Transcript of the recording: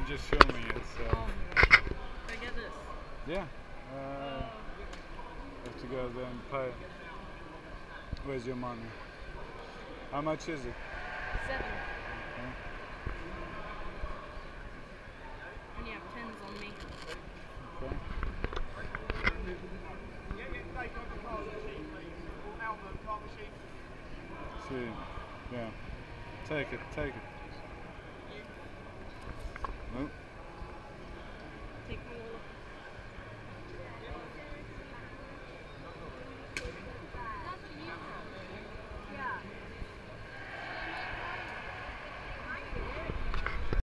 just filming it, so. Can I get this? Yeah. Have to go there and pay. Where's your money? How much is it? 7. Okay. And you have 10s on me. Okay. See, yeah. Take it. Nope.